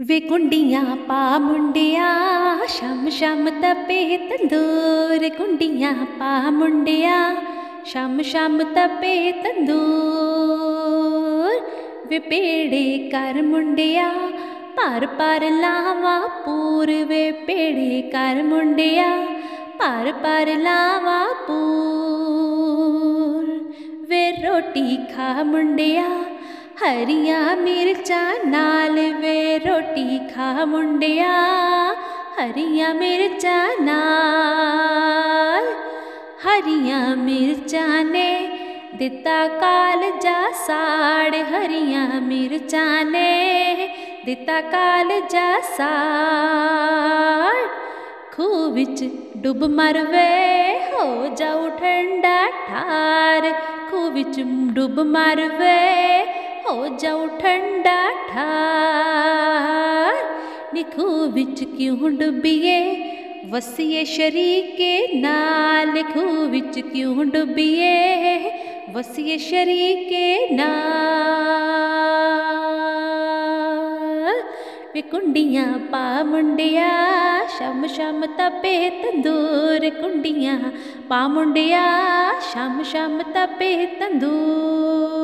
वे कुंडियां पा मुंडिया शम शम तपे तंदूर। कुंडियां पा मुंडिया शम शम तपे तंदूर। वे पेड़े कर मुंडिया पर पर लावा पूर। वे पेड़े कर मुंडिया पर पर लावा पूर। वे रोटी खा मुंडिया हरियां मिर्चां नाल। वे रोटी खा मुंडिया हरियां मिर्चां नाल। हरियां मिर्चां ने दिता कालजा साड़। हरियां मिर्चां ने दिता कालजा साड़। खूह विच डुब मरवे हो जाऊ ठंडा ठार। खूह विच डुब मरवे हो जाऊ ठंडा ठार। नी खूह विच क्यों डुबिए वसिए शरीके नाल। खूह विच क्यों डुबिए वसिए शरीके नाल। वे कुंडियां पा मुंडिया शम शम तपे तंदूर। कुंडियां पा मुंडिया शम शम तपे तंदूर।